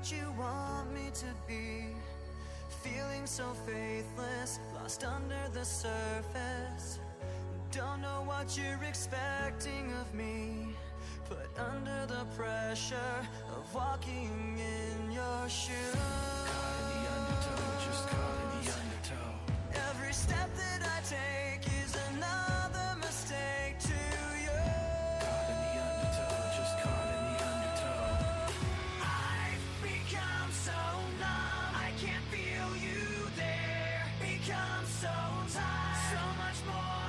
what you want me to be. Feeling so faithless, lost under the surface. Don't know what you're expecting of me, put under the pressure of walking in your shoes. Caught in the undertow, just caught in the undertow. Every step that I take is another mistake to you. Caught in the undertow, just caught in the undertow. I've become so numb, I can't feel you there. Become so tired, so much more